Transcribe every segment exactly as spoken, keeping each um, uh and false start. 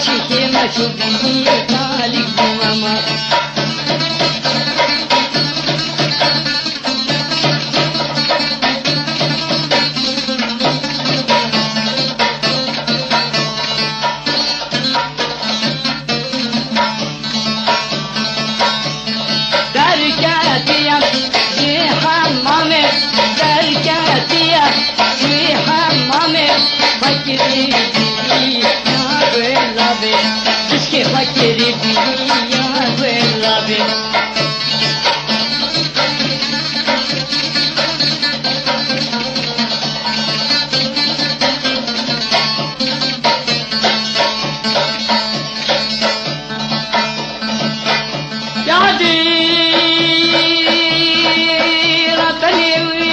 خشيتي ما تشوفي طالق بماما فكري بي يا غلابي يا دي ربني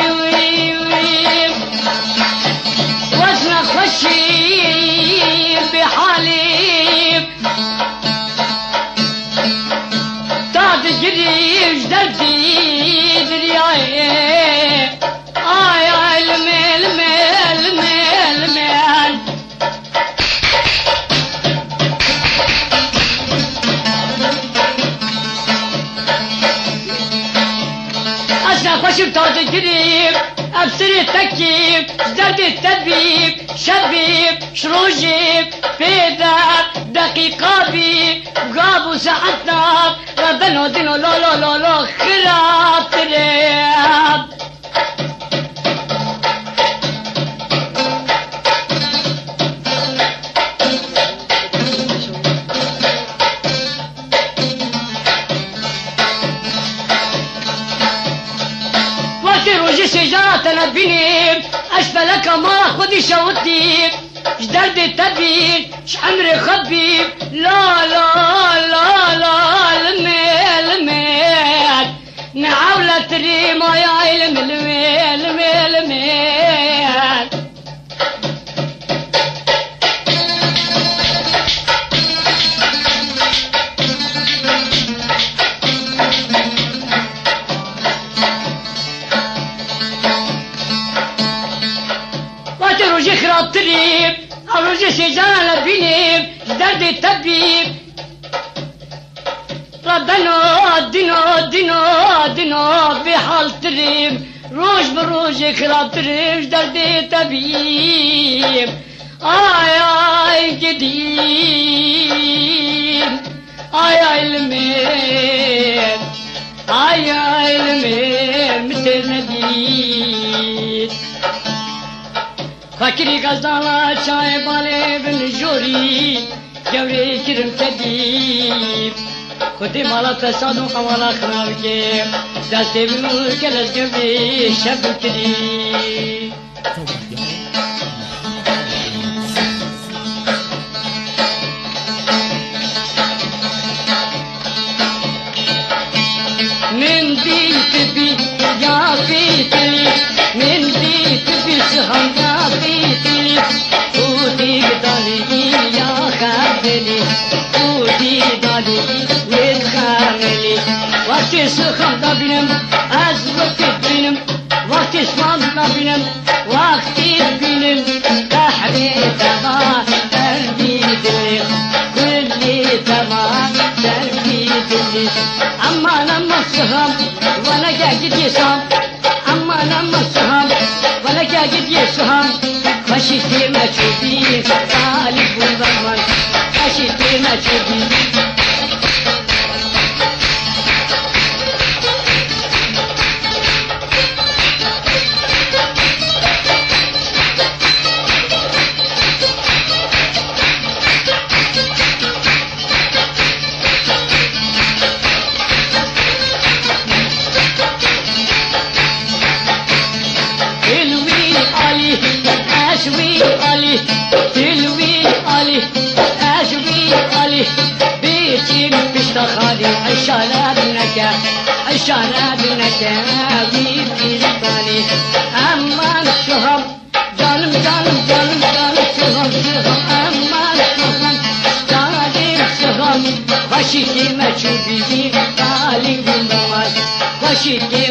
وزن خشي بحالي جريش دردي درياي آي آي الميل ميل ميل ميل أسنا خشب تاج جريب أبصر التكييف درد التدبيب شبيب شروجيب بيدا دقيقة بي غابوا ساعتنا دنو دنو لو لو لو لو خراب تريب وقت روجي شجاعتنا بنيب أشبلك ما خدي شوتيب جدرد التبيب شعمري خبيب لا لا لا لا الميل الميل نعاولة تريما يا علم الميل الميل الميل وتروجي خراب تريب أروجي شجاعة بنيب درد التبيب ربنا دينو دينو دينو بحال تريب روج بروج خراب تريب درد التبيب آي آي قديم آي آي الميل آي آي الميل مثل نديد فكري غزالة شاي بالي بن جوري جوري كرم كديب خدي مالا فساد وخوالا خرابكي دستي بنور كلاس جنبي شب كديب من بيت بي يا بيتي من بيت بي سهم يا بيتي ودي بدالي يا خابلي ودي بدالي وتخاملي وقت سخم دبنم از وقت بينم وقت اسمام دبنم وقت بينم تحري تما دربي دلي كل تما دربي دلي أما لما السهم ولا قاعد يسام أما لما السهم ولا قاعد يسهم خشيتي ما تشوفي طالب والضمان خشيتي ما تشوفي أشوي علي تلوي علي أشوي علي بيتي بيشتخالي عشان ابنك عشان ابنك بيتي بالي أما الشهم ظالم ظالم ظالم ظالم شهم شهم أما الشهم ظالم شهم خشيتي ما تشوفي طالب النماز خشيتي